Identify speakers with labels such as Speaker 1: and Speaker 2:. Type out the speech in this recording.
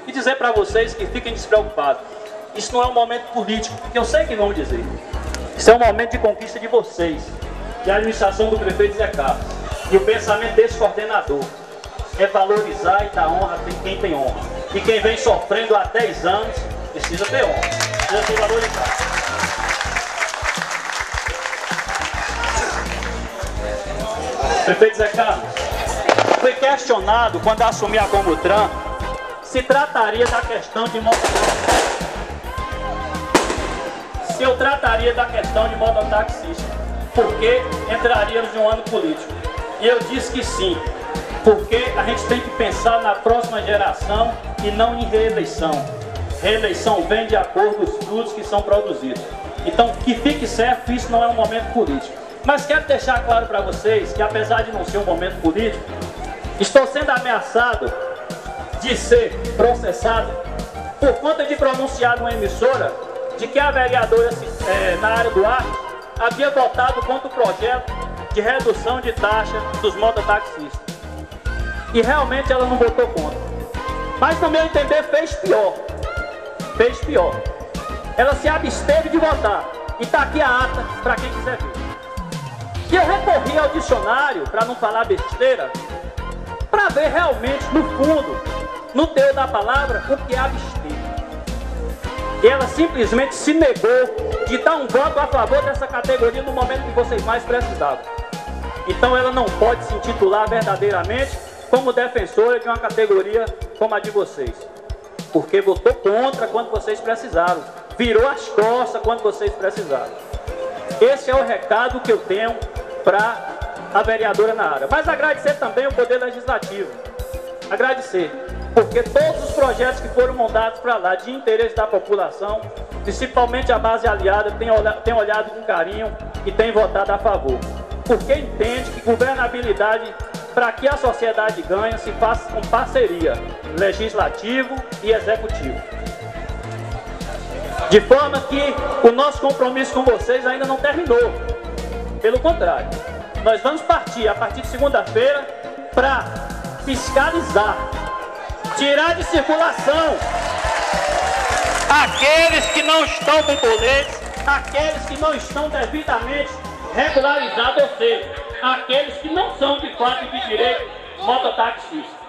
Speaker 1: e dizer para vocês que fiquem despreocupados. Isso não é um momento político, que eu sei que vão dizer. Isso é um momento de conquista de vocês, de administração do prefeito Zé Carlos. E o pensamento desse coordenador é valorizar e dar honra a quem tem honra. E quem vem sofrendo há 10 anos precisa ter honra, precisa ser valorizado. Prefeito Zé Carlos, foi questionado quando assumir a Comutran se trataria da questão de mototaxista. Se eu trataria da questão de mototaxista, porque entraríamos em um ano político. E eu disse que sim, porque a gente tem que pensar na próxima geração e não em reeleição. Reeleição vem de acordo com os frutos que são produzidos. Então, que fique certo que isso não é um momento político. Mas quero deixar claro para vocês que, apesar de não ser um momento político, estou sendo ameaçado de ser processado por conta de pronunciar numa emissora de que a vereadora na área do ar havia votado contra o projeto de redução de taxa dos mototaxistas. E realmente ela não votou contra. Mas, no meu entender, fez pior. Fez pior. Ela se absteve de votar. E está aqui a ata para quem quiser ver. E eu recorri ao dicionário, para não falar besteira, para ver realmente, no fundo, no teor da palavra, o que é abster. E ela simplesmente se negou de dar um voto a favor dessa categoria no momento que vocês mais precisavam. Então ela não pode se intitular verdadeiramente como defensora de uma categoria como a de vocês. Porque votou contra quando vocês precisaram. Virou as costas quando vocês precisaram. Esse é o recado que eu tenho para a vereadora na área. Mas agradecer também o Poder Legislativo. Agradecer. Porque todos os projetos que foram montados para lá de interesse da população, principalmente a base aliada, tem olhado com carinho e tem votado a favor. Porque entende que governabilidade, para que a sociedade ganhe, se faz com parceria legislativo e executivo. De forma que o nosso compromisso com vocês ainda não terminou. Pelo contrário, nós vamos partir a partir de segunda-feira para fiscalizar, tirar de circulação aqueles que não estão com coletes, aqueles que não estão devidamente regularizados, ou seja, aqueles que não são de fato de direito mototaxistas.